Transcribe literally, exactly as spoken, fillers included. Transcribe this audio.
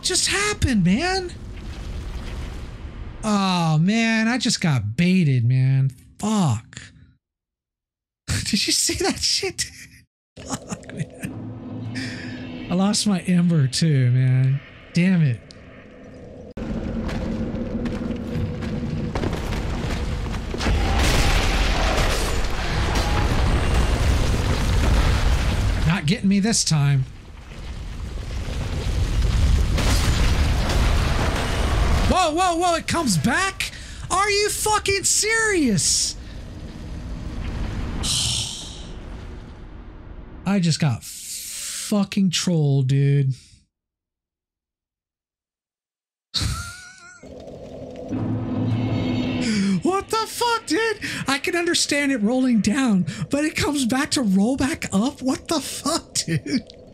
just happened, man? Oh, man, I just got baited, man. Fuck. Did you see that shit? Fuck, man. I lost my Ember, too, man. Damn it. Not getting me this time. Whoa, whoa, whoa, it comes back? Are you fucking serious? I just got fucking trolled, dude. What the fuck, dude? I can understand it rolling down, but it comes back to roll back up? What the fuck, dude?